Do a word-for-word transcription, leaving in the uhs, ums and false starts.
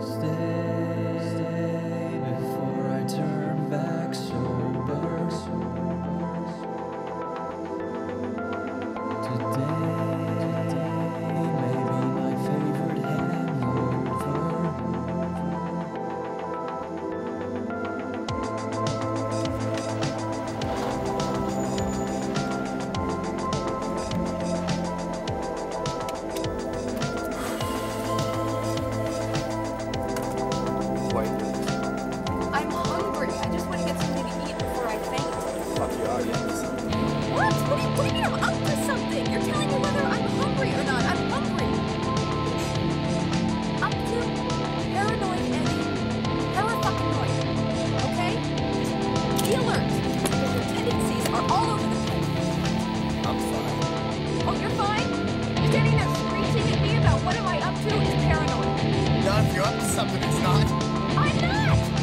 Stay before I turn back sober. Today may be my favorite hangover. I'm hungry. I just want to get something to eat before I faint. Fuck you, I'll get this. What? What do you, what do you mean I'm up to something? You're telling me whether I'm hungry or not. I'm hungry. Up to paranoid Eddie. Para-fucking-noid. Okay? Just be alert. Because your tendencies are all over the place. I'm fine. Oh, you're fine? You're standing there screeching at me about what am I up to is paranoid. Not if you're up to something, it's not. I'm not!